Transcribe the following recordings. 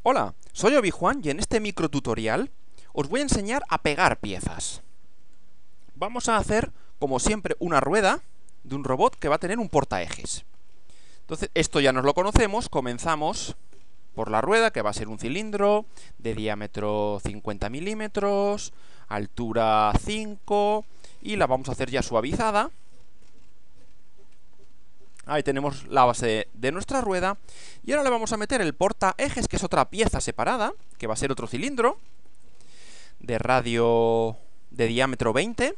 Hola, soy Obi-Juan y en este microtutorial os voy a enseñar a pegar piezas. Vamos a hacer, como siempre, una rueda de un robot que va a tener un portaejes. Entonces, esto ya nos lo conocemos, comenzamos por la rueda, que va a ser un cilindro de diámetro 50 milímetros, altura 5, y la vamos a hacer ya suavizada. Ahí tenemos la base de nuestra rueda. Y ahora le vamos a meter el portaejes, que es otra pieza separada, que va a ser otro cilindro, de radio de diámetro 20.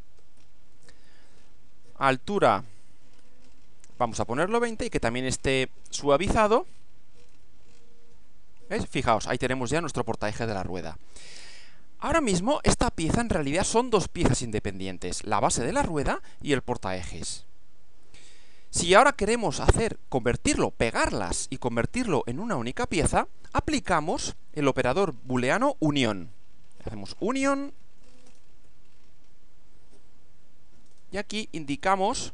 Altura, vamos a ponerlo 20, y que también esté suavizado. ¿Ves? Fijaos, ahí tenemos ya nuestro portaeje de la rueda. Ahora mismo, esta pieza en realidad son dos piezas independientes, la base de la rueda y el portaejes. Si ahora queremos convertirlo, pegarlas y convertirlo en una única pieza, aplicamos el operador booleano unión. Hacemos unión y aquí indicamos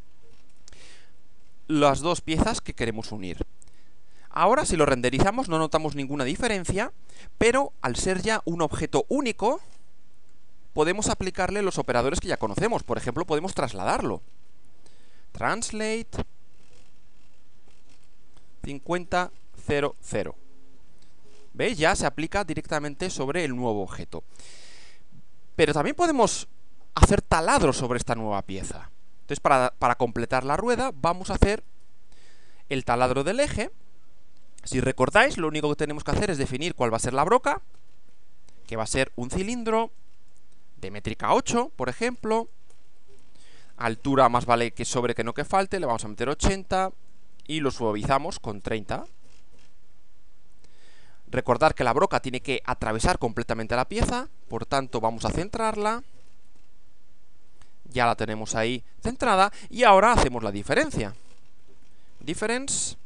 las dos piezas que queremos unir. Ahora, si lo renderizamos, no notamos ninguna diferencia, pero al ser ya un objeto único, podemos aplicarle los operadores que ya conocemos. Por ejemplo, podemos trasladarlo. Translate 5000. ¿Veis? Ya se aplica directamente sobre el nuevo objeto. Pero también podemos hacer taladros sobre esta nueva pieza. Entonces, para completar la rueda, vamos a hacer el taladro del eje. Si recordáis, lo único que tenemos que hacer es definir cuál va a ser la broca, que va a ser un cilindro de métrica 8, por ejemplo. Altura más vale que sobre que no que falte, le vamos a meter 80 y lo suavizamos con 30. Recordar que la broca tiene que atravesar completamente la pieza, por tanto vamos a centrarla. Ya la tenemos ahí centrada y ahora hacemos la diferencia. Difference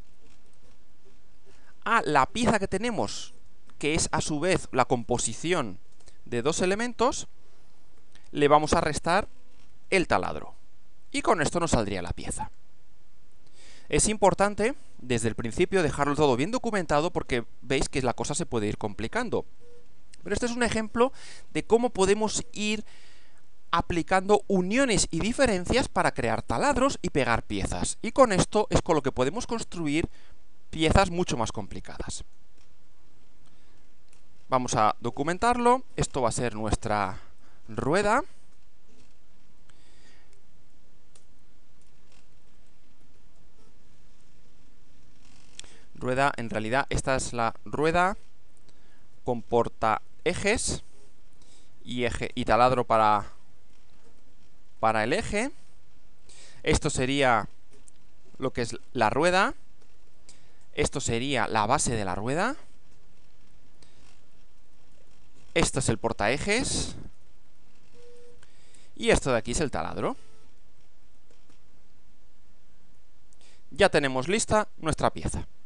a la pieza que tenemos, que es a su vez la composición de dos elementos, le vamos a restar el taladro. Y con esto nos saldría la pieza. Es importante, desde el principio, dejarlo todo bien documentado porque veis que la cosa se puede ir complicando. Pero este es un ejemplo de cómo podemos ir aplicando uniones y diferencias para crear taladros y pegar piezas. Y con esto es con lo que podemos construir piezas mucho más complicadas. Vamos a documentarlo. Esto va a ser nuestra rueda. En realidad, esta es la rueda con portaejes y taladro para el eje. Esto sería lo que es la rueda. Esto sería la base de la rueda. Esto es el portaejes. Y esto de aquí es el taladro. Ya tenemos lista nuestra pieza.